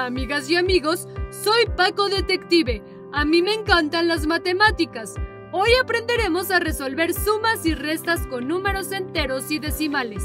Hola amigas y amigos, soy Paco Detective. A mí me encantan las matemáticas. Hoy aprenderemos a resolver sumas y restas con números enteros y decimales.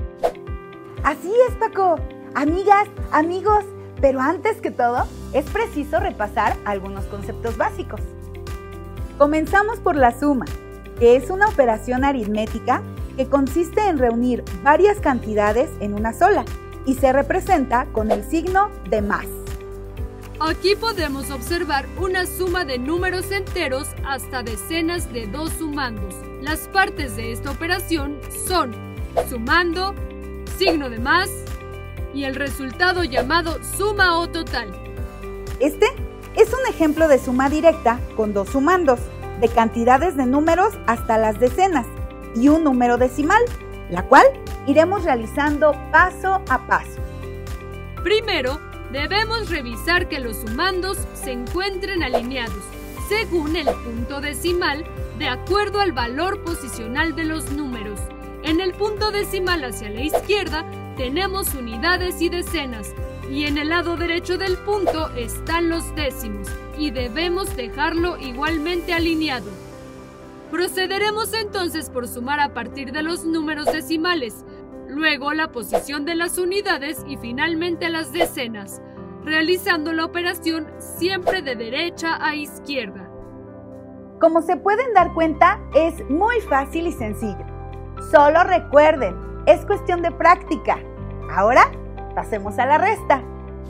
Así es, Paco. Amigas, amigos, pero antes que todo, es preciso repasar algunos conceptos básicos. Comenzamos por la suma, que es una operación aritmética que consiste en reunir varias cantidades en una sola y se representa con el signo de más. Aquí podemos observar una suma de números enteros hasta decenas de dos sumandos. Las partes de esta operación son sumando, signo de más y el resultado llamado suma o total. Este es un ejemplo de suma directa con dos sumandos, de cantidades de números hasta las decenas y un número decimal, la cual iremos realizando paso a paso. Primero, debemos revisar que los sumandos se encuentren alineados según el punto decimal de acuerdo al valor posicional de los números. En el punto decimal hacia la izquierda tenemos unidades y decenas y en el lado derecho del punto están los décimos y debemos dejarlo igualmente alineado. Procederemos entonces por sumar a partir de los números decimales, luego la posición de las unidades y finalmente las decenas, realizando la operación siempre de derecha a izquierda. Como se pueden dar cuenta, es muy fácil y sencillo. Solo recuerden, es cuestión de práctica. Ahora, pasemos a la resta.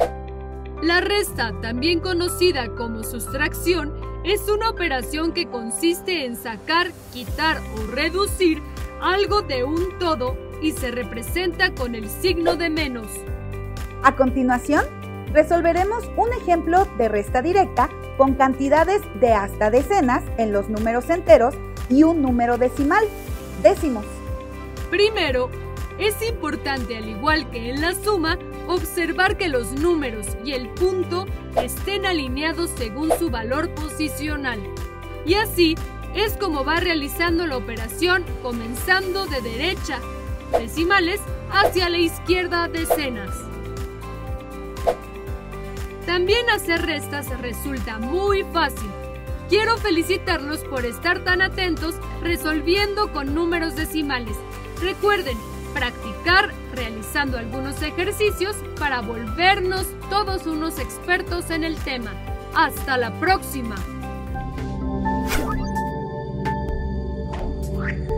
La resta, también conocida como sustracción, es una operación que consiste en sacar, quitar o reducir algo de un todo y se representa con el signo de menos. A continuación, resolveremos un ejemplo de resta directa con cantidades de hasta decenas en los números enteros y un número decimal, décimos. Primero, es importante, al igual que en la suma, observar que los números y el punto estén alineados según su valor posicional. Y así es como va realizando la operación, comenzando de derecha, decimales, hacia la izquierda, decenas. También hacer restas resulta muy fácil. Quiero felicitarlos por estar tan atentos resolviendo con números decimales. Recuerden practicar realizando algunos ejercicios para volvernos todos unos expertos en el tema. ¡Hasta la próxima!